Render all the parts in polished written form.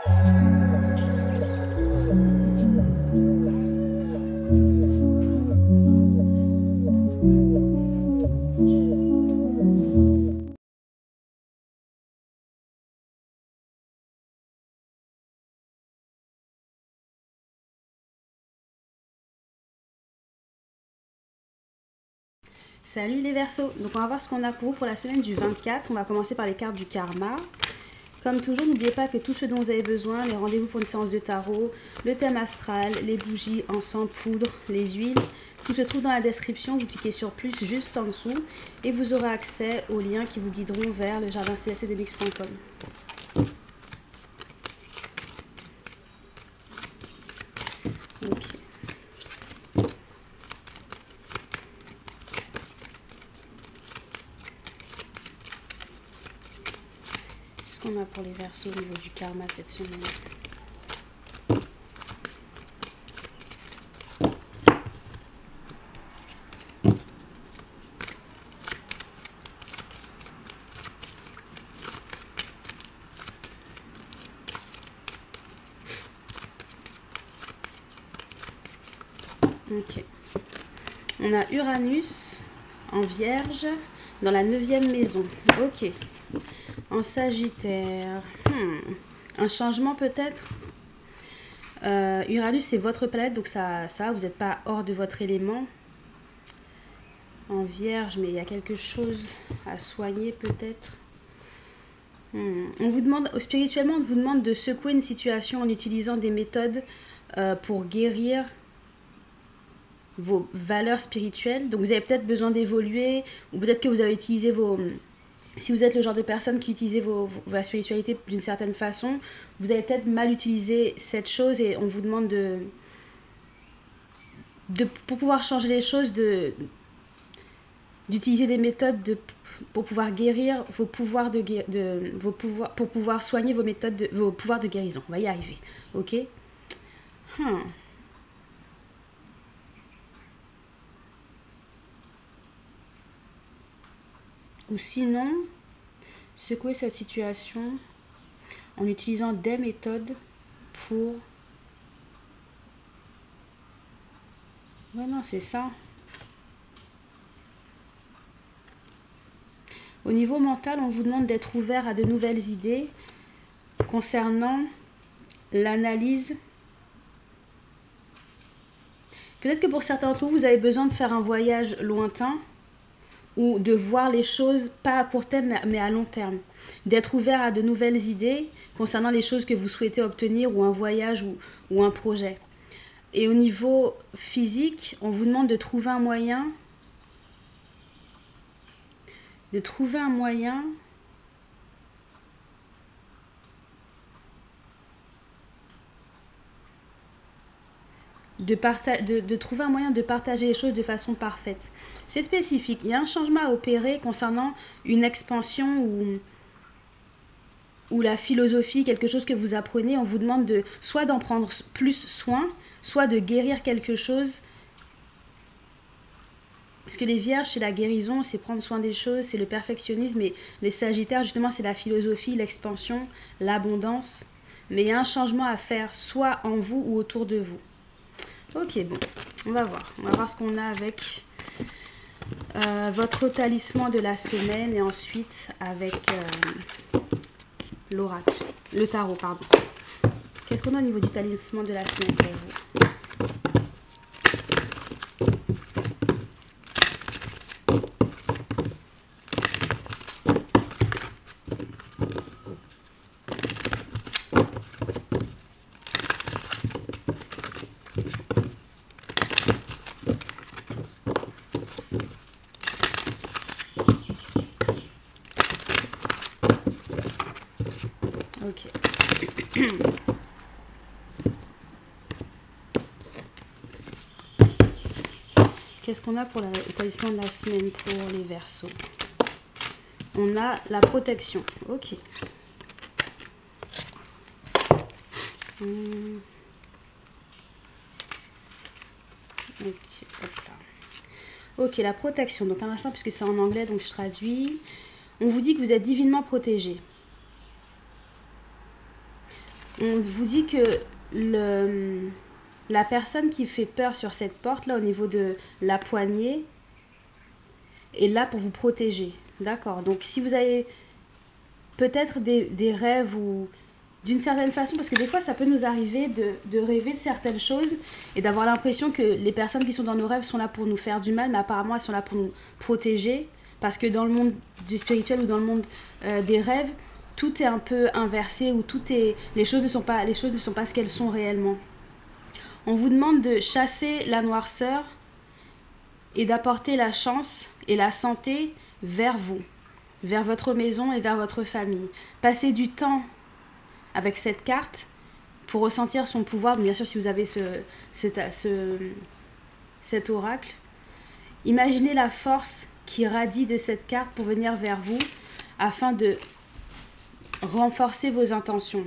Salut les Verseaux, donc on va voir ce qu'on a pour vous pour la semaine du 24. On va commencer par les cartes du karma. Comme toujours, n'oubliez pas que tout ce dont vous avez besoin, les rendez-vous pour une séance de tarot, le thème astral, les bougies, encens, poudre, les huiles, tout se trouve dans la description. Vous cliquez sur plus juste en dessous et vous aurez accès aux liens qui vous guideront vers le jardin céleste de Mix.com. Ok. Qu'est-ce qu'on a pour les Verseaux au niveau du karma cette semaine? Ok. On a Uranus en Vierge dans la 9e maison. Ok. En Sagittaire. Un changement peut-être. Uranus c'est votre planète, donc ça vous n'êtes pas hors de votre élément. En Vierge, mais il y a quelque chose à soigner peut-être. On vous demande, spirituellement, on vous demande de secouer une situation en utilisant des méthodes pour guérir vos valeurs spirituelles. Donc vous avez peut-être besoin d'évoluer, ou peut-être que vous avez utilisé vos... Si vous êtes le genre de personne qui utilise votre spiritualité d'une certaine façon, vous avez peut-être mal utilisé cette chose et on vous demande pour pouvoir changer les choses, d'utiliser des méthodes pour pouvoir guérir vos pouvoirs pour pouvoir soigner vos pouvoirs de guérison. On va y arriver, ok? Ou sinon, secouer cette situation en utilisant des méthodes pour... Ouais, non, c'est ça. Au niveau mental, on vous demande d'être ouvert à de nouvelles idées concernant l'analyse. Peut-être que pour certains d'entre vous, vous avez besoin de faire un voyage lointain ou de voir les choses, pas à court terme, mais à long terme. D'être ouvert à de nouvelles idées concernant les choses que vous souhaitez obtenir, ou un voyage, ou un projet. Et au niveau physique, on vous demande de trouver un moyen... de trouver un moyen... de trouver un moyen de partager les choses de façon parfaite. C'est spécifique. Il y a un changement à opérer concernant une expansion ou la philosophie, quelque chose que vous apprenez. On vous demande soit d'en prendre plus soin, soit de guérir quelque chose. Parce que les Vierges, c'est la guérison, c'est prendre soin des choses, c'est le perfectionnisme. Et les Sagittaires, justement, c'est la philosophie, l'expansion, l'abondance. Mais il y a un changement à faire, soit en vous ou autour de vous. Ok, bon, on va voir ce qu'on a avec votre talisman de la semaine et ensuite avec l'oracle, le tarot, pardon. Qu'est-ce qu'on a au niveau du talisman de la semaine pour vous? Ok. Qu'est-ce qu'on a pour le talisman de la semaine pour les Verseaux? On a la protection. Ok. Ok, hop là. Ok, la protection. Donc un instant, puisque c'est en anglais, donc je traduis. On vous dit que vous êtes divinement protégé. On vous dit que la personne qui fait peur sur cette porte, là, au niveau de la poignée, est là pour vous protéger. D'accord? Donc, si vous avez peut-être des rêves ou d'une certaine façon, parce que des fois, ça peut nous arriver de rêver de certaines choses et d'avoir l'impression que les personnes qui sont dans nos rêves sont là pour nous faire du mal, mais apparemment, elles sont là pour nous protéger. Parce que dans le monde du spirituel ou dans le monde des rêves, tout est un peu inversé ou les choses ne sont pas ce qu'elles sont réellement. On vous demande de chasser la noirceur et d'apporter la chance et la santé vers vous, vers votre maison et vers votre famille. Passez du temps avec cette carte pour ressentir son pouvoir. Bien sûr, si vous avez cet oracle, imaginez la force qui radie de cette carte pour venir vers vous afin de renforcer vos intentions.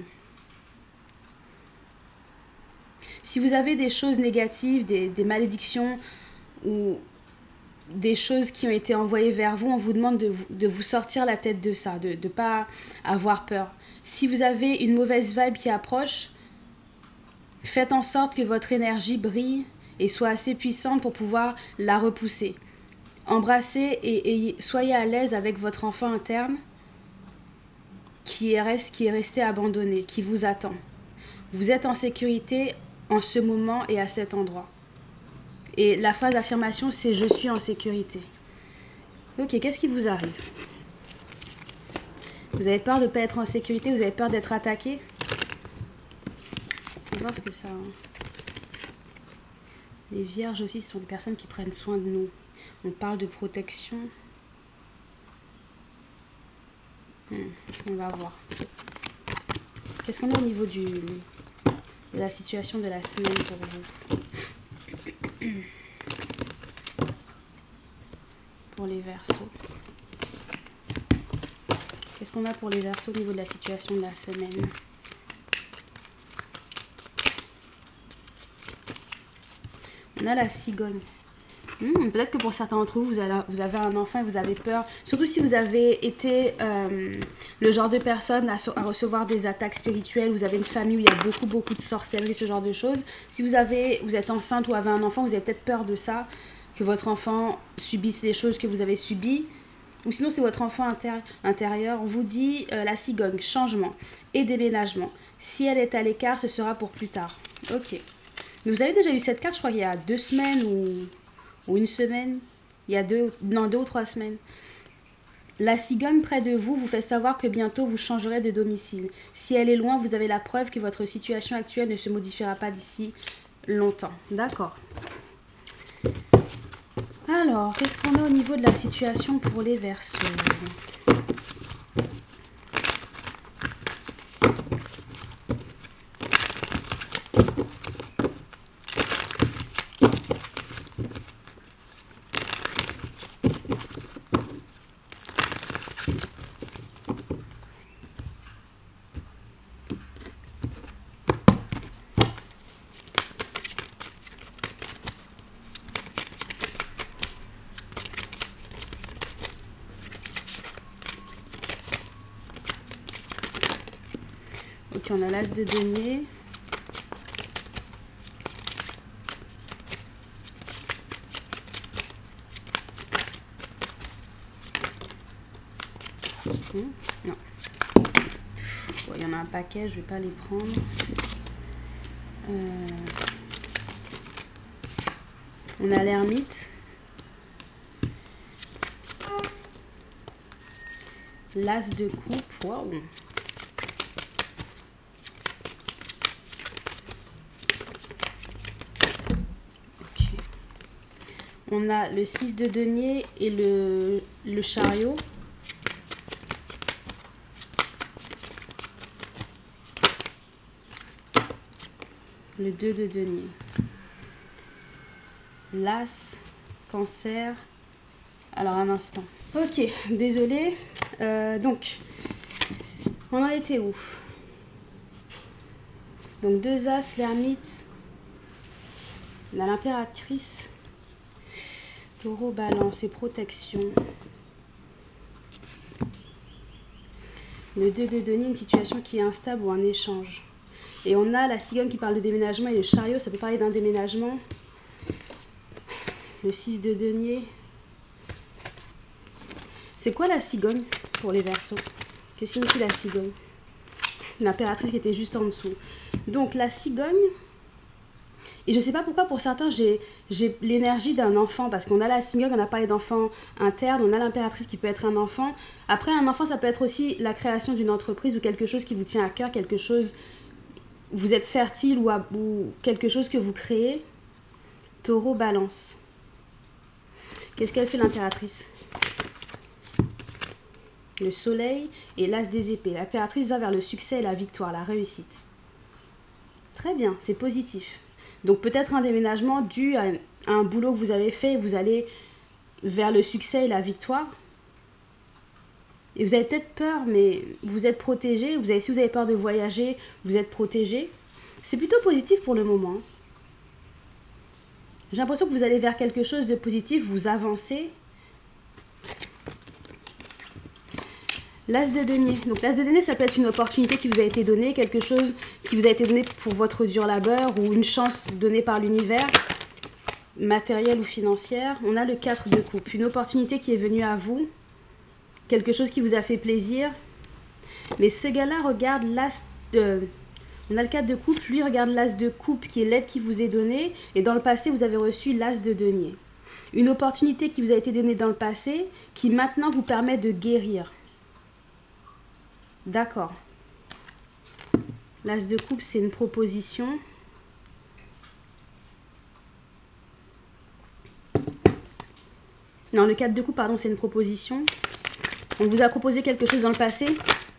Si vous avez des choses négatives, des malédictions ou des choses qui ont été envoyées vers vous, on vous demande de vous sortir la tête de ça, de ne pas avoir peur. Si vous avez une mauvaise vibe qui approche, faites en sorte que votre énergie brille et soit assez puissante pour pouvoir la repousser. Embrassez et soyez à l'aise avec votre enfant interne qui est resté abandonné, qui vous attend. Vous êtes en sécurité en ce moment et à cet endroit. Et la phrase d'affirmation, c'est « Je suis en sécurité ». Ok, qu'est-ce qui vous arrive? Vous avez peur de ne pas être en sécurité? Vous avez peur d'être attaqué? On va voir ce que ça... Les vierges aussi, ce sont des personnes qui prennent soin de nous. On parle de protection. On va voir. Qu'est-ce qu'on a au niveau de la situation de la semaine pour vous? Pour les Verseaux. Qu'est-ce qu'on a pour les Verseaux au niveau de la situation de la semaine? On a la cigogne. Peut-être que pour certains d'entre vous, vous avez un enfant et vous avez peur. Surtout si vous avez été le genre de personne à recevoir des attaques spirituelles. Vous avez une famille où il y a beaucoup de sorcellerie, ce genre de choses. Si vous êtes enceinte ou avez un enfant, vous avez peut-être peur de ça. Que votre enfant subisse les choses que vous avez subies. Ou sinon, c'est votre enfant intérieur. On vous dit la cigogne, changement et déménagement. Si elle est à l'écart, ce sera pour plus tard. Ok. Mais vous avez déjà eu cette carte, je crois, il y a 2 semaines ou une semaine. Il y a 2 ou 3 semaines. La cigogne près de vous vous fait savoir que bientôt vous changerez de domicile. Si elle est loin, vous avez la preuve que votre situation actuelle ne se modifiera pas d'ici longtemps. D'accord. Alors, qu'est-ce qu'on a au niveau de la situation pour les Verseaux? Ok, on a l'as de denier. Non. Bon, il y en a un paquet, je ne vais pas les prendre. On a l'ermite. L'as de coupe. Waouh. On a le 6 de denier et le chariot. Le 2 de denier. L'as, cancer. Alors, un instant. Ok, désolée. Donc, on en était où? Donc, 2 as, l'ermite. On a l'impératrice. Taureau, balance et protection. Le 2 de denier, une situation qui est instable ou un échange. Et on a la cigogne qui parle de déménagement et le chariot, ça peut parler d'un déménagement. Le 6 de denier. C'est quoi la cigogne pour les Verseaux? Que signifie la cigogne? L'impératrice qui était juste en dessous. Donc la cigogne, et je sais pas pourquoi pour certains j'ai l'énergie d'un enfant, parce qu'on a la cigogne, on a parlé d'enfant interne, on a l'impératrice qui peut être un enfant. Après un enfant ça peut être aussi la création d'une entreprise ou quelque chose qui vous tient à cœur, quelque chose, vous êtes fertile ou quelque chose que vous créez. Taureau, balance. Qu'est-ce qu'elle fait l'impératrice? Le soleil et l'as des épées. L'impératrice va vers le succès et la victoire, la réussite. Très bien, c'est positif. Donc peut-être un déménagement dû à un boulot que vous avez fait, vous allez vers le succès et la victoire. Et vous avez peut-être peur, mais vous êtes protégé. Si vous avez peur de voyager, vous êtes protégé. C'est plutôt positif pour le moment. J'ai l'impression que vous allez vers quelque chose de positif, vous avancez. L'as de denier. Donc l'as de denier, ça peut être une opportunité qui vous a été donnée, quelque chose qui vous a été donné pour votre dur labeur ou une chance donnée par l'univers, matérielle ou financière. On a le 4 de coupe, une opportunité qui est venue à vous, quelque chose qui vous a fait plaisir. Mais ce gars-là regarde l'as de... On a le 4 de coupe, lui regarde l'as de coupe qui est l'aide qui vous est donnée. Et dans le passé, vous avez reçu l'as de denier. Une opportunité qui vous a été donnée dans le passé, qui maintenant vous permet de guérir. D'accord. L'as de coupe, c'est une proposition. Non, le 4 de coupe, pardon, c'est une proposition. On vous a proposé quelque chose dans le passé.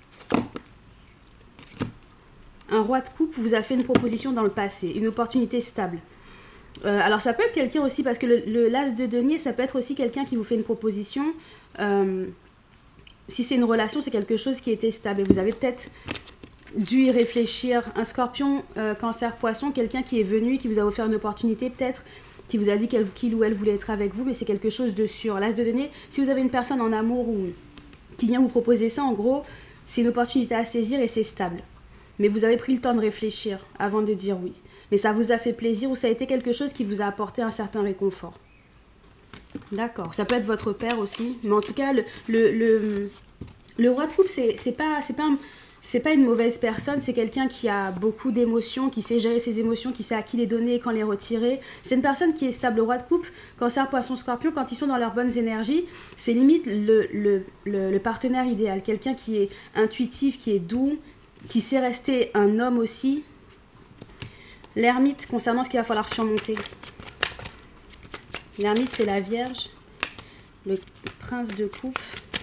Un roi de coupe vous a fait une proposition dans le passé, une opportunité stable. Alors ça peut être quelqu'un aussi, parce que l'as de denier, ça peut être aussi quelqu'un qui vous fait une proposition. Si c'est une relation, c'est quelque chose qui était stable. Et vous avez peut-être dû y réfléchir. Un scorpion, cancer, poisson, quelqu'un qui est venu, qui vous a offert une opportunité peut-être, qui vous a dit qu'il ou elle voulait être avec vous, mais c'est quelque chose de sûr. L'as de denier, si vous avez une personne en amour ou qui vient vous proposer ça, en gros, c'est une opportunité à saisir et c'est stable. Mais vous avez pris le temps de réfléchir avant de dire oui. Mais ça vous a fait plaisir ou ça a été quelque chose qui vous a apporté un certain réconfort. D'accord. Ça peut être votre père aussi. Mais en tout cas, le roi de coupe, c'est pas une mauvaise personne. C'est quelqu'un qui a beaucoup d'émotions, qui sait gérer ses émotions, qui sait à qui les donner et quand les retirer. C'est une personne qui est stable. Le roi de coupe, cancer, poisson, scorpion, quand ils sont dans leurs bonnes énergies, c'est limite le partenaire idéal. Quelqu'un qui est intuitif, qui est doux, qui sait rester un homme aussi. L'ermite, concernant ce qu'il va falloir surmonter. L'ermite, c'est la Vierge. Le prince de coupe.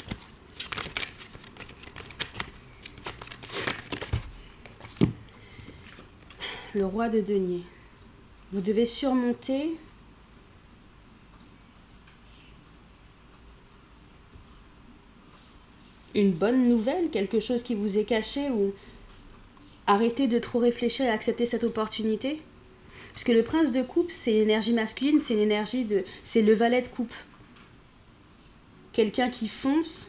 Le roi de denier. Vous devez surmonter une bonne nouvelle, quelque chose qui vous est caché, ou arrêtez de trop réfléchir et accepter cette opportunité. Parce que le prince de coupe, c'est l'énergie masculine, c'est l'énergie de... c'est le valet de coupe. Quelqu'un qui fonce,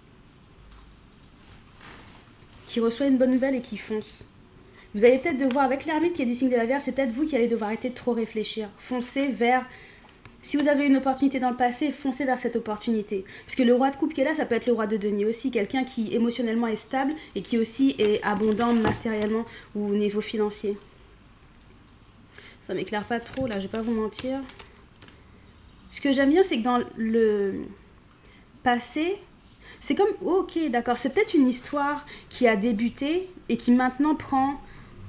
qui reçoit une bonne nouvelle et qui fonce. Vous allez peut-être devoir, avec l'ermite qui est du signe de la Vierge, c'est peut-être vous qui allez devoir arrêter de trop réfléchir. Foncez vers... Si vous avez une opportunité dans le passé, foncez vers cette opportunité. Parce que le roi de coupe qui est là, ça peut être le roi de denier aussi. Quelqu'un qui émotionnellement est stable et qui aussi est abondant matériellement ou au niveau financier. Ça m'éclaire pas trop, là, je vais pas vous mentir. Ce que j'aime bien, c'est que dans le passé, c'est comme... Oh, ok, d'accord, c'est peut-être une histoire qui a débuté et qui maintenant prend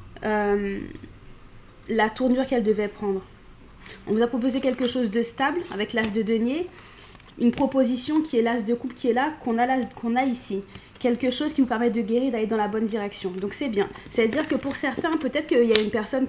la tournure qu'elle devait prendre. On vous a proposé quelque chose de stable avec l'as de denier, une proposition qui est l'as de coupe qui est là, qu'on a ici. Quelque chose qui vous permet de guérir, d'aller dans la bonne direction. Donc c'est bien. C'est-à-dire que pour certains, peut-être qu'il y a une personne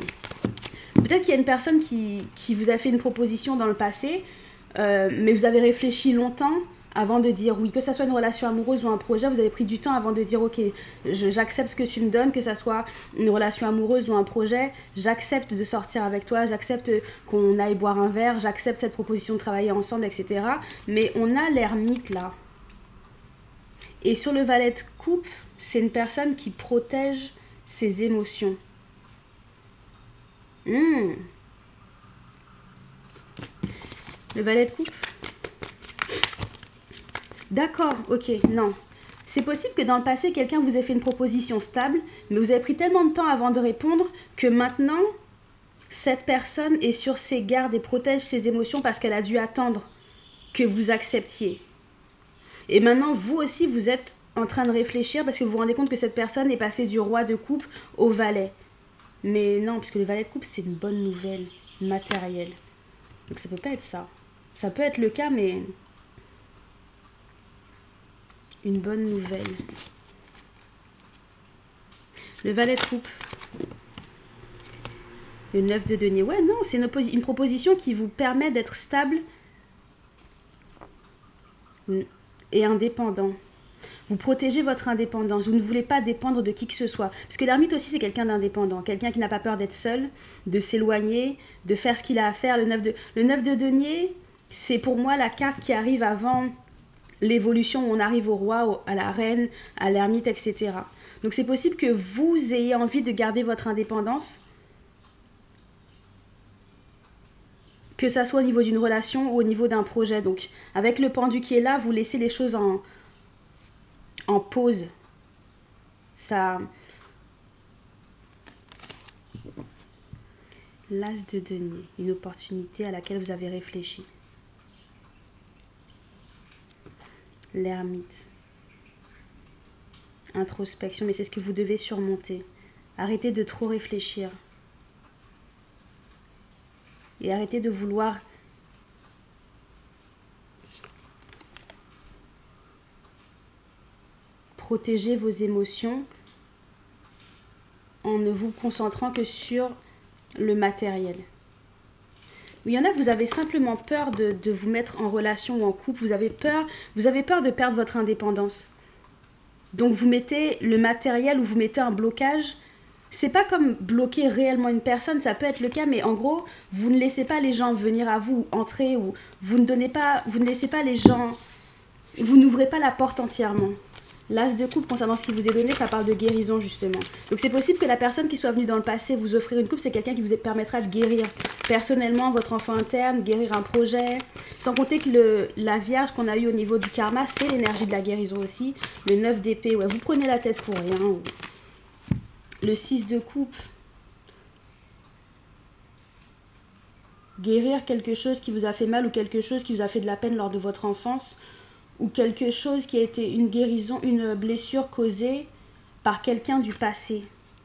qui vous a fait une proposition dans le passé, mais vous avez réfléchi longtemps avant de dire oui. Que ça soit une relation amoureuse ou un projet, vous avez pris du temps avant de dire ok, j'accepte ce que tu me donnes, que ça soit une relation amoureuse ou un projet, j'accepte de sortir avec toi, j'accepte qu'on aille boire un verre, j'accepte cette proposition de travailler ensemble, etc. Mais on a l'ermite là. Et sur le valet de coupe, c'est une personne qui protège ses émotions. Le valet de coupe. D'accord, ok, non. C'est possible que dans le passé, quelqu'un vous ait fait une proposition stable, mais vous avez pris tellement de temps avant de répondre que maintenant, cette personne est sur ses gardes et protège ses émotions parce qu'elle a dû attendre que vous acceptiez. Et maintenant, vous aussi, vous êtes en train de réfléchir parce que vous vous rendez compte que cette personne est passée du roi de coupe au valet. Mais non, parce que le valet de coupe, c'est une bonne nouvelle matérielle. Donc ça peut pas être ça. Ça peut être le cas, mais une bonne nouvelle. Le valet de coupe. Le 9 de denier. Ouais, non, c'est une proposition qui vous permet d'être stable et indépendant. Vous protégez votre indépendance. Vous ne voulez pas dépendre de qui que ce soit. Parce que l'ermite aussi, c'est quelqu'un d'indépendant. Quelqu'un qui n'a pas peur d'être seul, de s'éloigner, de faire ce qu'il a à faire. Le 9 de denier, c'est pour moi la carte qui arrive avant l'évolution où on arrive au roi, à la reine, à l'ermite, etc. Donc c'est possible que vous ayez envie de garder votre indépendance, que ça soit au niveau d'une relation ou au niveau d'un projet. Donc avec le pendu qui est là, vous laissez les choses en pause. Ça... L'as de denier, une opportunité à laquelle vous avez réfléchi. L'ermite. Introspection, mais c'est ce que vous devez surmonter. Arrêtez de trop réfléchir. Et arrêtez de vouloir protéger vos émotions en ne vous concentrant que sur le matériel. Il y en a, vous avez simplement peur de vous mettre en relation ou en couple. Vous avez peur de perdre votre indépendance. Donc vous mettez le matériel ou vous mettez un blocage. C'est pas comme bloquer réellement une personne, ça peut être le cas, mais en gros, vous ne laissez pas les gens venir à vous, ou entrer, ou vous ne laissez pas les gens, vous n'ouvrez pas la porte entièrement. L'as de coupe, concernant ce qui vous est donné, ça parle de guérison, justement. Donc c'est possible que la personne qui soit venue dans le passé vous offrir une coupe, c'est quelqu'un qui vous permettra de guérir personnellement votre enfant interne, guérir un projet. Sans compter que la vierge qu'on a eue au niveau du karma, c'est l'énergie de la guérison aussi. Le 9 d'épée, ouais, vous prenez la tête pour rien. Le 6 de coupe. Guérir quelque chose qui vous a fait mal ou quelque chose qui vous a fait de la peine lors de votre enfance, ou quelque chose qui a été une guérison, une blessure causée par quelqu'un du passé.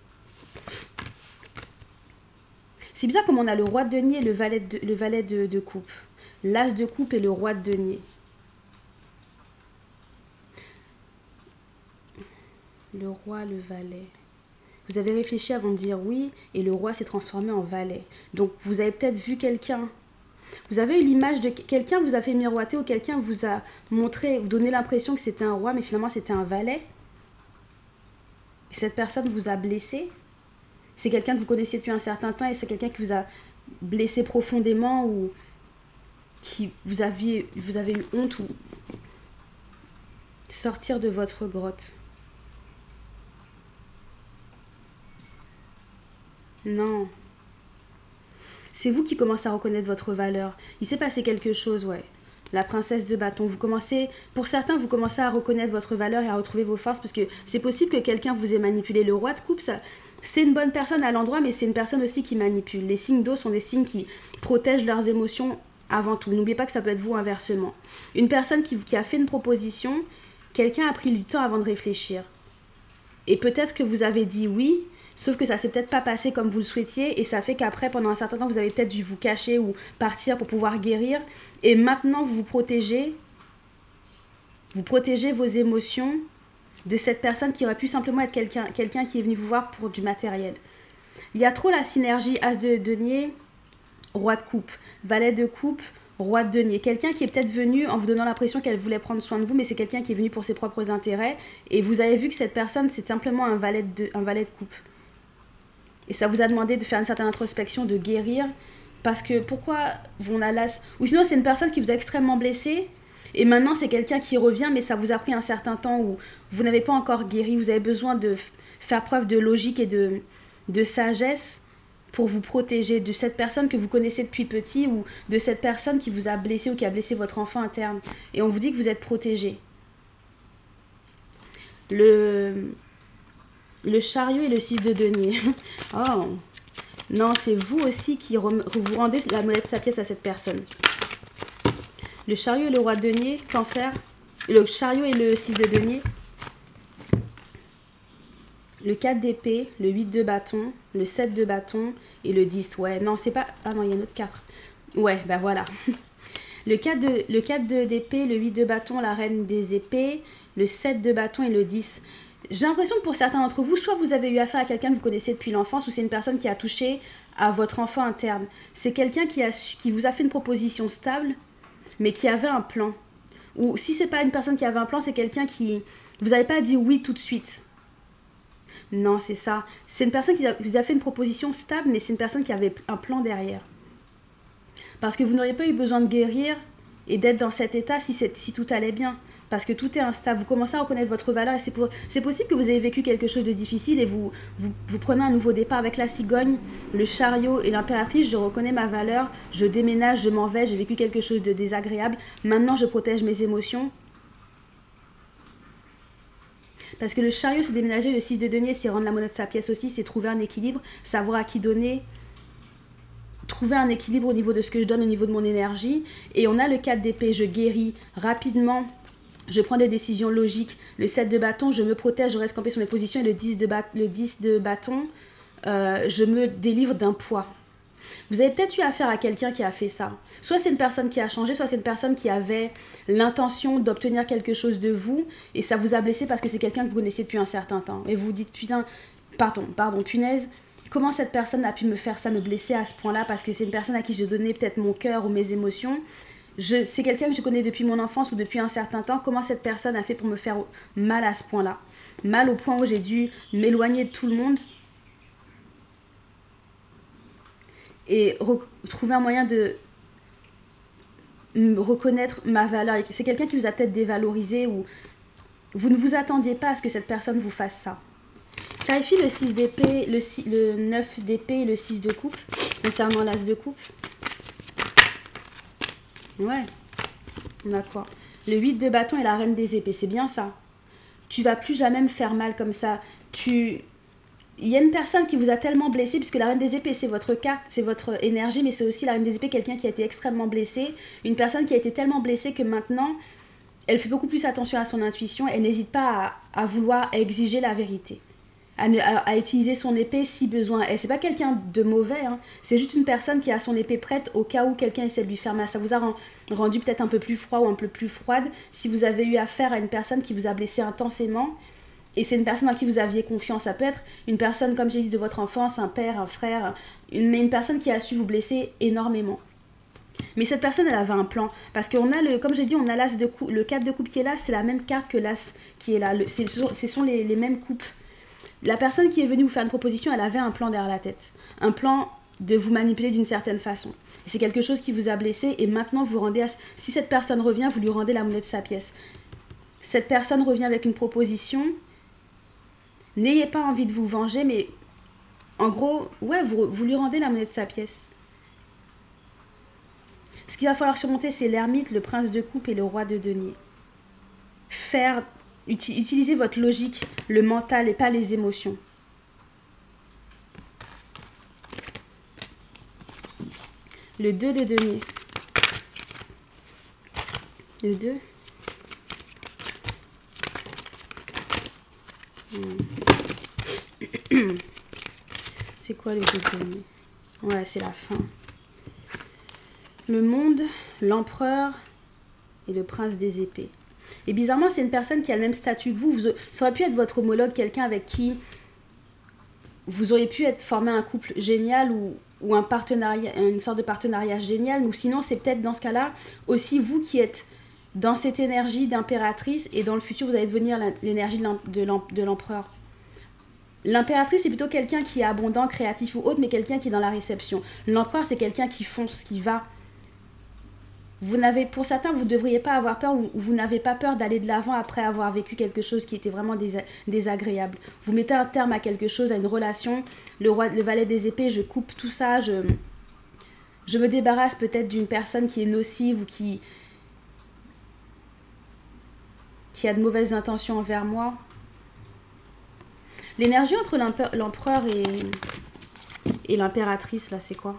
C'est bizarre comme on a le roi de denier et le valet de coupe. L'as de coupe et le roi de denier. Le roi, le valet. Vous avez réfléchi avant de dire oui et le roi s'est transformé en valet. Donc vous avez peut-être vu quelqu'un. Vous avez eu l'image de quelqu'un vous a fait miroiter ou quelqu'un vous a montré, vous donné l'impression que c'était un roi mais finalement c'était un valet. Et cette personne vous a blessé. C'est quelqu'un que vous connaissiez depuis un certain temps et c'est quelqu'un qui vous a blessé profondément ou qui vous avez eu honte ou sortir de votre grotte. Non. C'est vous qui commencez à reconnaître votre valeur. Il s'est passé quelque chose, ouais. La princesse de bâton. Pour certains, vous commencez à reconnaître votre valeur et à retrouver vos forces parce que c'est possible que quelqu'un vous ait manipulé. Le roi de coupe, c'est une bonne personne à l'endroit, mais c'est une personne aussi qui manipule. Les signes d'eau sont des signes qui protègent leurs émotions avant tout. N'oubliez pas que ça peut être vous inversement. Une personne qui a fait une proposition, quelqu'un a pris du temps avant de réfléchir. Et peut-être que vous avez dit oui, sauf que ça s'est peut-être pas passé comme vous le souhaitiez et ça fait qu'après, pendant un certain temps, vous avez peut-être dû vous cacher ou partir pour pouvoir guérir. Et maintenant, vous protégez vos émotions de cette personne qui aurait pu simplement être quelqu'un qui est venu vous voir pour du matériel. Il y a trop la synergie as de denier, roi de coupe, valet de coupe, roi de denier. Quelqu'un qui est peut-être venu en vous donnant l'impression qu'elle voulait prendre soin de vous, mais c'est quelqu'un qui est venu pour ses propres intérêts. Et vous avez vu que cette personne, c'est simplement un valet de coupe. Et ça vous a demandé de faire une certaine introspection, de guérir. Parce que pourquoi on a l'as... Ou sinon, c'est une personne qui vous a extrêmement blessé. Et maintenant, c'est quelqu'un qui revient, mais ça vous a pris un certain temps où vous n'avez pas encore guéri. Vous avez besoin de faire preuve de logique et de sagesse pour vous protéger de cette personne que vous connaissez depuis petit ou de cette personne qui vous a blessé ou qui a blessé votre enfant interne. Et on vous dit que vous êtes protégé. Le chariot et le 6 de denier. Oh, non, c'est vous aussi qui vous rendez la monnaie de sa pièce à cette personne. Le chariot et le roi de denier, Cancer. Le chariot et le 6 de denier. Le 4 d'épée, le 8 de bâton, le 7 de bâton et le 10. Ouais, non, c'est pas... Ah non, il y a une autre 4. Ouais, bah voilà. Le 4 d'épée, le 8 de bâton, la reine des épées, le 7 de bâton et le 10. J'ai l'impression que pour certains d'entre vous, soit vous avez eu affaire à quelqu'un que vous connaissez depuis l'enfance, ou c'est une personne qui a touché à votre enfant interne. C'est quelqu'un qui vous a fait une proposition stable, mais qui avait un plan. Ou si c'est pas une personne qui avait un plan, c'est quelqu'un qui... Vous n'avez pas dit oui tout de suite. Non, c'est ça. C'est une personne qui vous a fait une proposition stable, mais c'est une personne qui avait un plan derrière. Parce que vous n'auriez pas eu besoin de guérir et d'être dans cet état si tout allait bien. Parce que tout est instable. Vous commencez à reconnaître votre valeur et c'est possible que vous ayez vécu quelque chose de difficile et vous prenez un nouveau départ avec la cigogne, le chariot et l'impératrice. Je reconnais ma valeur, je déménage, je m'en vais, j'ai vécu quelque chose de désagréable. Maintenant, je protège mes émotions. Parce que le chariot, c'est déménager, le 6 de denier, c'est rendre la monnaie de sa pièce aussi, c'est trouver un équilibre, savoir à qui donner, trouver un équilibre au niveau de ce que je donne, au niveau de mon énergie. Et on a le 4 d'épée, je guéris rapidement, je prends des décisions logiques. Le 7 de bâton, je me protège, je reste campé sur mes positions. Et le 10 de bâton, je me délivre d'un poids. Vous avez peut-être eu affaire à quelqu'un qui a fait ça. Soit c'est une personne qui a changé, soit c'est une personne qui avait l'intention d'obtenir quelque chose de vous et ça vous a blessé parce que c'est quelqu'un que vous connaissez depuis un certain temps. Et vous vous dites, putain, pardon, punaise, comment cette personne a pu me faire ça, me blesser à ce point-là parce que c'est une personne à qui j'ai donné peut-être mon cœur ou mes émotions. C'est quelqu'un que je connais depuis mon enfance ou depuis un certain temps. Comment cette personne a fait pour me faire mal à ce point-là? Mal au point où j'ai dû m'éloigner de tout le monde et trouver un moyen de reconnaître ma valeur. C'est quelqu'un qui vous a peut-être dévalorisé ou vous ne vous attendiez pas à ce que cette personne vous fasse ça. Clarifie le 6 d'épée, le 9 d'épée et le 6 de coupe concernant l'as de coupe. Ouais, on a quoi? Le 8 de bâton et la reine des épées, c'est bien ça. Tu vas plus jamais me faire mal comme ça. Il y a une personne qui vous a tellement blessé, puisque la reine des épées, c'est votre carte, c'est votre énergie, mais c'est aussi la reine des épées, quelqu'un qui a été extrêmement blessé. Une personne qui a été tellement blessée que maintenant, elle fait beaucoup plus attention à son intuition. Elle n'hésite pas à vouloir exiger la vérité. À utiliser son épée si besoin. Et c'est pas quelqu'un de mauvais, hein. C'est juste une personne qui a son épée prête au cas où quelqu'un essaie de lui faire mal. Ça vous a rendu peut-être un peu plus froid ou un peu plus froide si vous avez eu affaire à une personne qui vous a blessé intensément. Et c'est une personne en qui vous aviez confiance. Ça peut être une personne, comme j'ai dit, de votre enfance, un père, un frère, mais une personne qui a su vous blesser énormément. Mais cette personne, elle avait un plan. Parce qu'on a, comme j'ai dit, on a l'as de coupe. Le 4 de coupe qui est là, c'est la même carte que l'as qui est là. Ce sont les mêmes coupes. La personne qui est venue vous faire une proposition, elle avait un plan derrière la tête. Un plan de vous manipuler d'une certaine façon. C'est quelque chose qui vous a blessé et maintenant vous rendez... Si cette personne revient, vous lui rendez la monnaie de sa pièce. Cette personne revient avec une proposition. N'ayez pas envie de vous venger, mais en gros, ouais, vous lui rendez la monnaie de sa pièce. Ce qu'il va falloir surmonter, c'est l'ermite, le prince de coupe et le roi de denier. Utilisez votre logique, le mental et pas les émotions. Le 2 de denier. Le 2. C'est quoi le 2 de denier? Ouais, c'est la fin. Le monde, l'empereur et le prince des épées. Et bizarrement, c'est une personne qui a le même statut que vous. Ça aurait pu être votre homologue, quelqu'un avec qui vous auriez pu former un couple génial ou un partenariat, une sorte de partenariat génial. Ou sinon, c'est peut-être dans ce cas-là aussi vous qui êtes dans cette énergie d'impératrice et dans le futur, vous allez devenir l'énergie de l'empereur. L'impératrice, c'est plutôt quelqu'un qui est abondant, créatif ou autre, mais quelqu'un qui est dans la réception. L'empereur, c'est quelqu'un qui fonce, qui va. Pour certains, vous ne devriez pas avoir peur ou vous n'avez pas peur d'aller de l'avant après avoir vécu quelque chose qui était vraiment désagréable. Vous mettez un terme à quelque chose, à une relation. Le valet des épées, je coupe tout ça, je me débarrasse peut-être d'une personne qui est nocive ou qui a de mauvaises intentions envers moi. L'énergie entre l'empereur et l'impératrice, là, c'est quoi?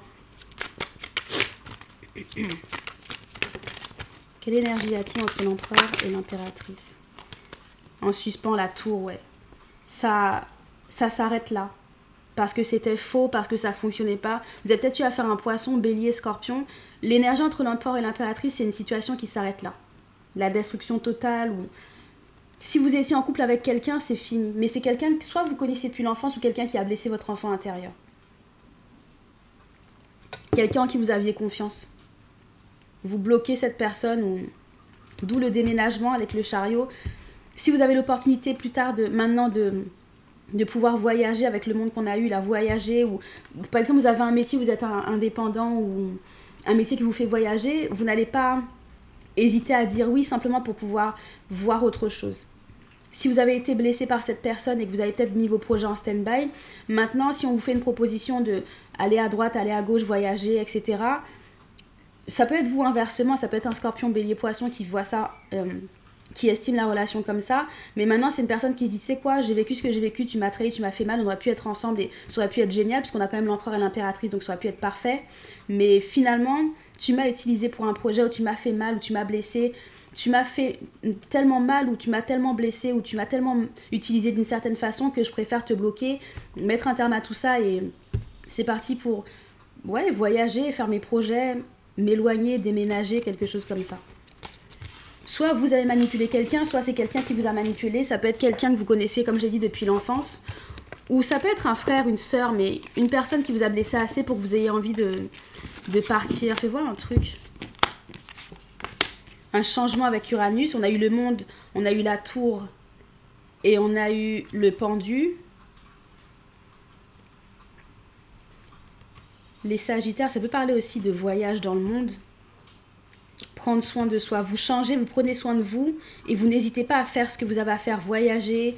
Quelle énergie y a-t-il entre l'empereur et l'impératrice? En suspens, la tour, ouais. Ça s'arrête là. Parce que c'était faux, parce que ça fonctionnait pas. Vous avez peut-être eu à faire un poisson, bélier, scorpion. L'énergie entre l'empereur et l'impératrice, c'est une situation qui s'arrête là. La destruction totale. Ou... Si vous étiez en couple avec quelqu'un, c'est fini. Mais c'est quelqu'un que soit vous connaissez depuis l'enfance ou quelqu'un qui a blessé votre enfant intérieur. Quelqu'un en qui vous aviez confiance. Vous bloquez cette personne, d'où le déménagement avec le chariot. Si vous avez l'opportunité plus tard maintenant de pouvoir voyager avec le monde qu'on a eu, là, voyager, ou par exemple vous avez un métier, vous êtes indépendant ou un métier qui vous fait voyager, vous n'allez pas hésiter à dire oui simplement pour pouvoir voir autre chose. Si vous avez été blessé par cette personne et que vous avez peut-être mis vos projets en stand-by, maintenant si on vous fait une proposition de aller à droite, aller à gauche, voyager, etc., ça peut être vous inversement, ça peut être un scorpion, bélier, poisson qui voit ça, qui estime la relation comme ça. Mais maintenant, c'est une personne qui se dit, tu sais quoi, j'ai vécu ce que j'ai vécu, tu m'as trahi, tu m'as fait mal, on aurait pu être ensemble et ça aurait pu être génial, puisqu'on a quand même l'empereur et l'impératrice, donc ça aurait pu être parfait. Mais finalement, tu m'as utilisé pour un projet où tu m'as fait mal, où tu m'as blessé, tu m'as fait tellement mal, ou tu m'as tellement blessé, ou tu m'as tellement utilisé d'une certaine façon que je préfère te bloquer, mettre un terme à tout ça et c'est parti pour voyager, faire mes projets, m'éloigner, déménager, quelque chose comme ça. Soit vous avez manipulé quelqu'un, soit c'est quelqu'un qui vous a manipulé. Ça peut être quelqu'un que vous connaissez, comme j'ai dit, depuis l'enfance. Ou ça peut être un frère, une sœur, mais une personne qui vous a blessé assez pour que vous ayez envie de partir. Fais voir un truc. Un changement avec Uranus. On a eu le monde, on a eu la tour et on a eu le pendu. Les Sagittaires, ça peut parler aussi de voyage dans le monde. Prendre soin de soi. Vous changez, vous prenez soin de vous et vous n'hésitez pas à faire ce que vous avez à faire. Voyager.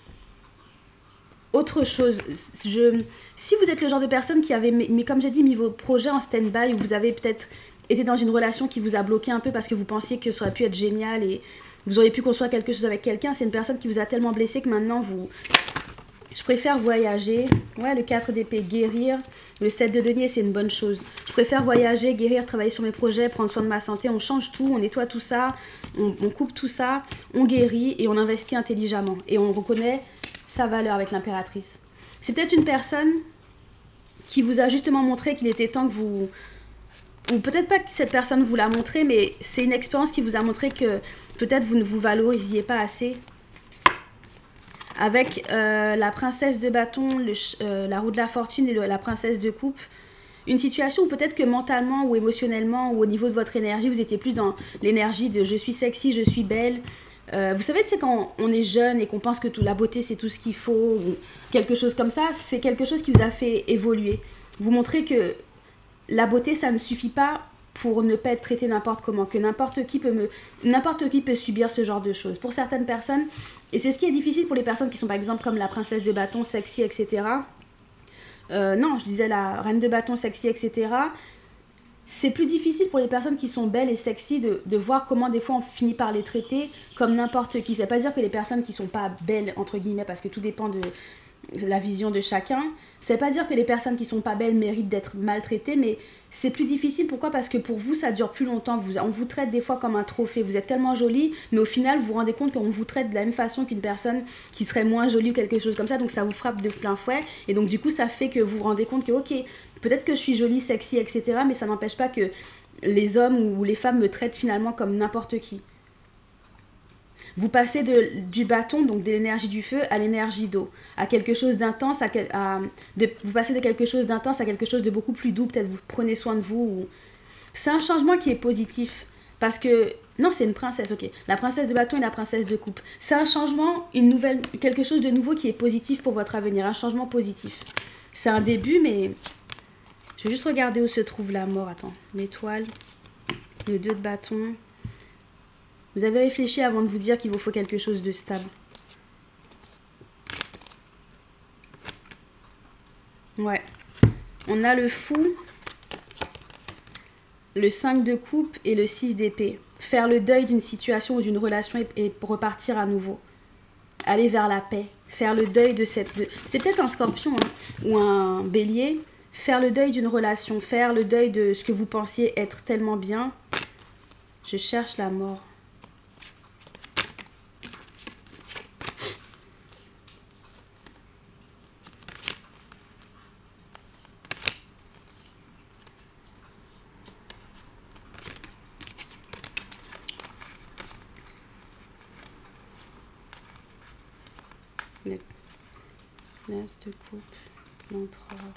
Autre chose. Si vous êtes le genre de personne qui avait, mais comme j'ai dit, mis vos projets en stand-by ou vous avez peut-être été dans une relation qui vous a bloqué un peu parce que vous pensiez que ça aurait pu être génial et vous auriez pu construire quelque chose avec quelqu'un, c'est une personne qui vous a tellement blessé que maintenant vous... Je préfère voyager. Ouais, le 4 d'épée, guérir. Le 7 de denier, c'est une bonne chose. Je préfère voyager, guérir, travailler sur mes projets, prendre soin de ma santé. On change tout, on nettoie tout ça, on coupe tout ça, on guérit et on investit intelligemment. Et on reconnaît sa valeur avec l'impératrice. C'est peut-être une personne qui vous a justement montré qu'il était temps que vous... Ou peut-être pas que cette personne vous l'a montré, mais c'est une expérience qui vous a montré que peut-être vous ne vous valorisiez pas assez. Avec la princesse de bâton, la roue de la fortune et la princesse de coupe. Une situation où peut-être que mentalement ou émotionnellement ou au niveau de votre énergie, vous étiez plus dans l'énergie de je suis sexy, je suis belle. Vous savez, tu sais, quand on est jeune et qu'on pense que la beauté c'est tout ce qu'il faut, ou quelque chose comme ça, c'est quelque chose qui vous a fait évoluer. Vous montrez que la beauté ça ne suffit pas pour ne pas être traité n'importe comment, que n'importe qui peut subir ce genre de choses. Pour certaines personnes, et c'est ce qui est difficile pour les personnes qui sont par exemple comme la princesse de bâton, sexy, etc. Non, je disais la reine de bâton, sexy, etc. C'est plus difficile pour les personnes qui sont belles et sexy de voir comment des fois on finit par les traiter comme n'importe qui. Ça ne veut pas dire que les personnes qui ne sont pas belles, entre guillemets, parce que tout dépend de la vision de chacun. Ça ne veut pas dire que les personnes qui ne sont pas belles méritent d'être maltraitées, mais c'est plus difficile. Pourquoi? Parce que pour vous, ça dure plus longtemps. On vous traite des fois comme un trophée. Vous êtes tellement jolie, mais au final, vous vous rendez compte qu'on vous traite de la même façon qu'une personne qui serait moins jolie ou quelque chose comme ça. Donc ça vous frappe de plein fouet. Et donc du coup, ça fait que vous vous rendez compte que, ok, peut-être que je suis jolie, sexy, etc. Mais ça n'empêche pas que les hommes ou les femmes me traitent finalement comme n'importe qui. Vous passez du bâton, donc de l'énergie du feu, à l'énergie d'eau, à quelque chose d'intense, vous passez de quelque chose d'intense à quelque chose de beaucoup plus doux, peut-être vous prenez soin de vous. C'est un changement qui est positif, parce que, non, c'est une princesse, ok, la princesse de bâton et la princesse de coupe. C'est un changement, quelque chose de nouveau qui est positif pour votre avenir, un changement positif. C'est un début, mais je vais juste regarder où se trouve la mort, attends, l'étoile... Le 2 de bâton. Vous avez réfléchi avant de vous dire qu'il vous faut quelque chose de stable. Ouais. On a le fou, le 5 de coupe et le 6 d'épée. Faire le deuil d'une situation ou d'une relation et repartir à nouveau. Aller vers la paix. Faire le deuil de cette... C'est peut-être un scorpion hein, ou un bélier. Faire le deuil d'une relation. Faire le deuil de ce que vous pensiez être tellement bien. Je cherche la mort. L'as de coupe, l'empereur,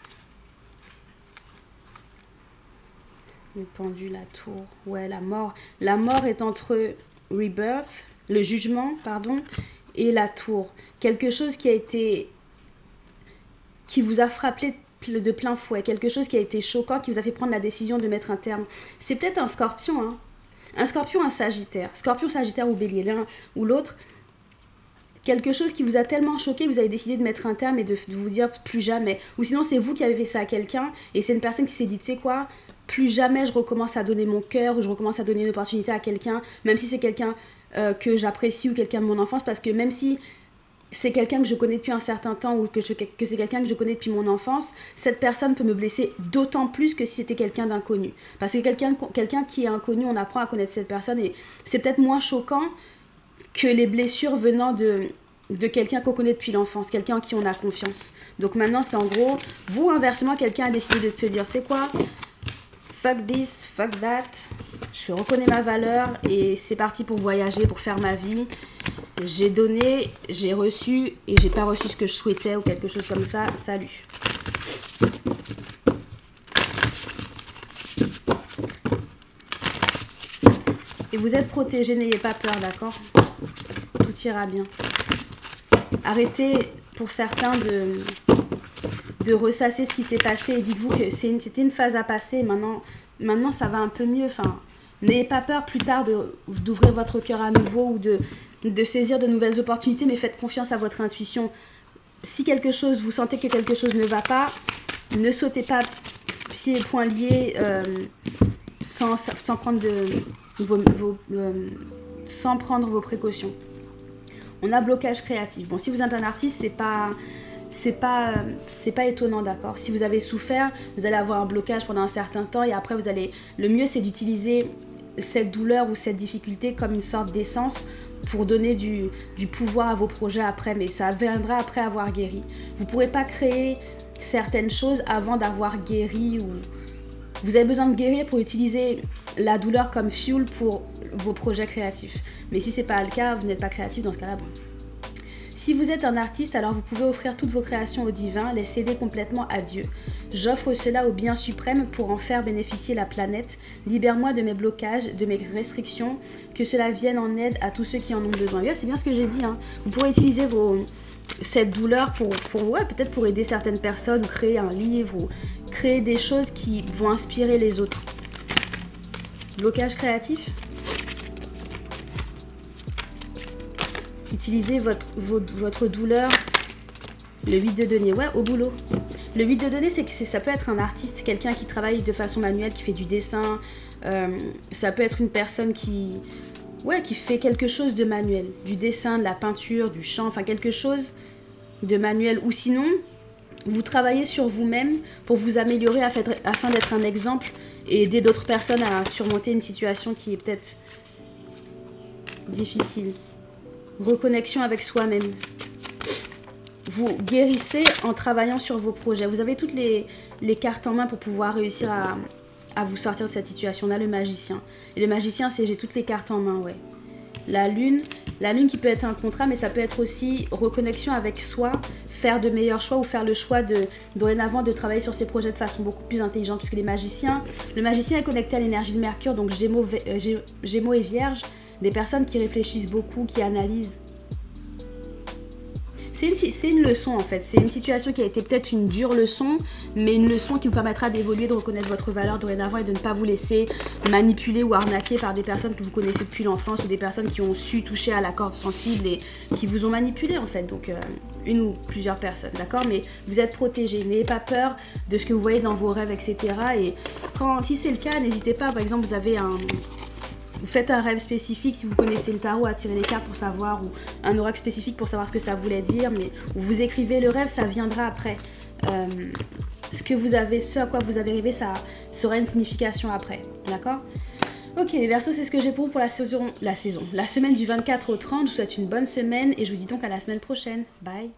le pendu, la tour. Ouais, la mort. La mort est entre rebirth, le jugement, pardon, et la tour. Quelque chose qui vous a frappé de plein fouet. Quelque chose qui a été choquant, qui vous a fait prendre la décision de mettre un terme. C'est peut-être un scorpion, hein. Un scorpion, un sagittaire. Scorpion, sagittaire ou bélier, l'un ou l'autre. Quelque chose qui vous a tellement choqué, vous avez décidé de mettre un terme et de vous dire plus jamais. Ou sinon, c'est vous qui avez fait ça à quelqu'un et c'est une personne qui s'est dit, tu sais quoi, plus jamais je recommence à donner mon cœur ou je recommence à donner une opportunité à quelqu'un, même si c'est quelqu'un que j'apprécie ou quelqu'un de mon enfance, parce que même si c'est quelqu'un que je connais depuis un certain temps ou que c'est quelqu'un que je connais depuis mon enfance, cette personne peut me blesser d'autant plus que si c'était quelqu'un d'inconnu. Parce que quelqu'un qui est inconnu, on apprend à connaître cette personne et c'est peut-être moins choquant que les blessures venant de quelqu'un qu'on connaît depuis l'enfance, quelqu'un en qui on a confiance. Donc maintenant, c'est en gros, vous, inversement, quelqu'un a décidé de se dire, c'est quoi? Fuck this, fuck that. Je reconnais ma valeur et c'est parti pour voyager, pour faire ma vie. J'ai donné, j'ai reçu et j'ai pas reçu ce que je souhaitais ou quelque chose comme ça. Salut. Et vous êtes protégés, n'ayez pas peur, d'accord? Tout ira bien. Arrêtez, pour certains, de ressasser ce qui s'est passé et dites-vous que c'était une phase à passer. Maintenant, ça va un peu mieux. Enfin, n'ayez pas peur plus tard d'ouvrir votre cœur à nouveau ou de saisir de nouvelles opportunités, mais faites confiance à votre intuition. Si vous sentez que quelque chose ne va pas, ne sautez pas pieds et poings liés sans prendre sans prendre vos précautions. On a blocage créatif. Bon, si vous êtes un artiste, c'est pas étonnant, d'accord. Si vous avez souffert, vous allez avoir un blocage pendant un certain temps et après le mieux c'est d'utiliser cette douleur ou cette difficulté comme une sorte d'essence pour donner du pouvoir à vos projets après, mais ça viendra après avoir guéri. Vous ne pourrez pas créer certaines choses avant d'avoir guéri ou vous avez besoin de guérir pour utiliser la douleur comme fuel pour vos projets créatifs. Mais si ce n'est pas le cas, vous n'êtes pas créatif dans ce cas-là. Bon. Si vous êtes un artiste, alors vous pouvez offrir toutes vos créations au divin, les céder complètement à Dieu. J'offre cela au bien suprême pour en faire bénéficier la planète. Libère-moi de mes blocages, de mes restrictions, que cela vienne en aide à tous ceux qui en ont besoin. C'est bien ce que j'ai dit, hein. Vous pourrez utiliser cette douleur peut-être pour aider certaines personnes, ou créer un livre, ou créer des choses qui vont inspirer les autres. Blocage créatif. Utilisez votre douleur. Le 8 de denier, ouais, au boulot. Le 8 de denier, ça peut être un artiste, quelqu'un qui travaille de façon manuelle, qui fait du dessin. Ça peut être une personne qui fait quelque chose de manuel. Du dessin, de la peinture, du chant, enfin quelque chose de manuel. Ou sinon, vous travaillez sur vous-même pour vous améliorer afin d'être un exemple et aider d'autres personnes à surmonter une situation qui est peut-être difficile. Reconnexion avec soi-même. Vous guérissez en travaillant sur vos projets. Vous avez toutes les cartes en main pour pouvoir réussir à vous sortir de cette situation. On a le magicien. Et le magicien, c'est j'ai toutes les cartes en main, ouais. La lune qui peut être un contrat, mais ça peut être aussi reconnexion avec soi, faire de meilleurs choix ou faire le choix dorénavant de travailler sur ses projets de façon beaucoup plus intelligente. Parce que le magicien est connecté à l'énergie de Mercure, donc Gémeaux et Vierge, des personnes qui réfléchissent beaucoup, qui analysent. c'est une leçon en fait. C'est une situation qui a été peut-être une dure leçon, mais une leçon qui vous permettra d'évoluer, de reconnaître votre valeur dorénavant et de ne pas vous laisser manipuler ou arnaquer par des personnes que vous connaissez depuis l'enfance ou des personnes qui ont su toucher à la corde sensible et qui vous ont manipulé en fait. Donc une ou plusieurs personnes, d'accord? Mais vous êtes protégés, n'ayez pas peur de ce que vous voyez dans vos rêves, etc. Et si c'est le cas, n'hésitez pas, par exemple, vous faites un rêve spécifique, si vous connaissez le tarot, à tirer les cartes pour savoir, ou un oracle spécifique pour savoir ce que ça voulait dire, mais vous écrivez le rêve, ça viendra après. Ce à quoi vous avez rêvé, ça sera une signification après, d'accord? Ok les Verseaux, c'est ce que j'ai pour vous pour la semaine du 24 au 30. Je vous souhaite une bonne semaine et je vous dis donc à la semaine prochaine. Bye.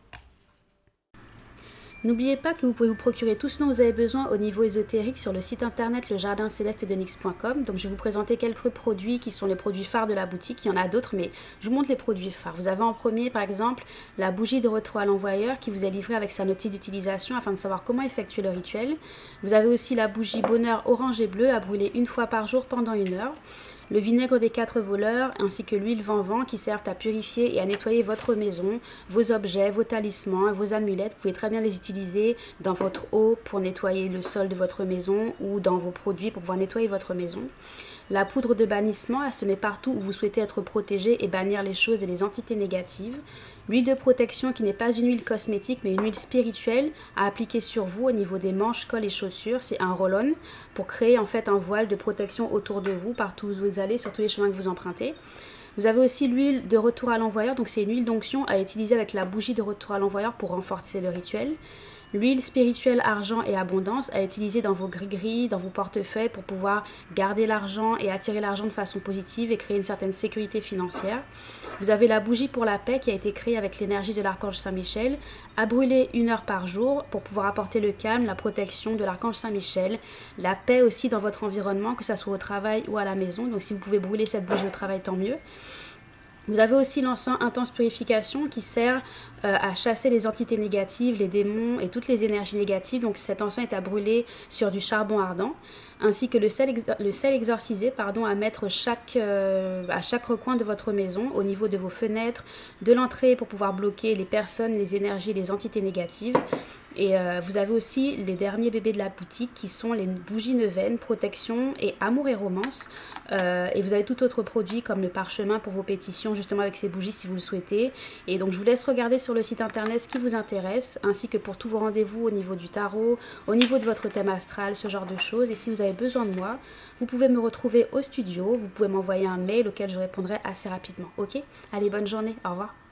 N'oubliez pas que vous pouvez vous procurer tout ce dont vous avez besoin au niveau ésotérique sur le site internet lejardincelestedenix.com. Donc je vais vous présenter quelques produits qui sont les produits phares de la boutique. Il y en a d'autres, mais je vous montre les produits phares. Vous avez en premier par exemple la bougie de retour à l'envoyeur qui vous est livrée avec sa notice d'utilisation afin de savoir comment effectuer le rituel. Vous avez aussi la bougie bonheur orange et bleu à brûler une fois par jour pendant 1 heure. Le vinaigre des 4 voleurs ainsi que l'huile vent-vent qui servent à purifier et à nettoyer votre maison, vos objets, vos talismans, vos amulettes. Vous pouvez très bien les utiliser dans votre eau pour nettoyer le sol de votre maison ou dans vos produits pour pouvoir nettoyer votre maison. La poudre de bannissement à semer partout où vous souhaitez être protégé et bannir les choses et les entités négatives. L'huile de protection qui n'est pas une huile cosmétique mais une huile spirituelle à appliquer sur vous au niveau des manches, cols et chaussures. C'est un roll-on pour créer en fait un voile de protection autour de vous partout où vous allez, sur tous les chemins que vous empruntez. Vous avez aussi l'huile de retour à l'envoyeur, donc c'est une huile d'onction à utiliser avec la bougie de retour à l'envoyeur pour renforcer le rituel. L'huile spirituelle argent et abondance à utiliser dans vos gris-gris, dans vos portefeuilles pour pouvoir garder l'argent et attirer l'argent de façon positive et créer une certaine sécurité financière. Vous avez la bougie pour la paix qui a été créée avec l'énergie de l'archange Saint-Michel à brûler 1 heure par jour pour pouvoir apporter le calme, la protection de l'archange Saint-Michel, la paix aussi dans votre environnement, que ce soit au travail ou à la maison. Donc si vous pouvez brûler cette bougie au travail, tant mieux. Vous avez aussi l'encens intense purification qui sert à chasser les entités négatives, les démons et toutes les énergies négatives. Donc cet encens est à brûler sur du charbon ardent, ainsi que le sel exorcisé à mettre à chaque recoin de votre maison, au niveau de vos fenêtres, de l'entrée pour pouvoir bloquer les personnes, les énergies, les entités négatives. Et vous avez aussi les derniers bébés de la boutique qui sont les bougies neuvaines, protection et amour et romance. Et vous avez tout autre produit comme le parchemin pour vos pétitions justement avec ces bougies si vous le souhaitez. Et donc je vous laisse regarder sur le site internet ce qui vous intéresse, ainsi que pour tous vos rendez-vous au niveau du tarot, au niveau de votre thème astral, ce genre de choses. Et si vous avez besoin de moi, vous pouvez me retrouver au studio, vous pouvez m'envoyer un mail auquel je répondrai assez rapidement. Ok? Allez, bonne journée, au revoir.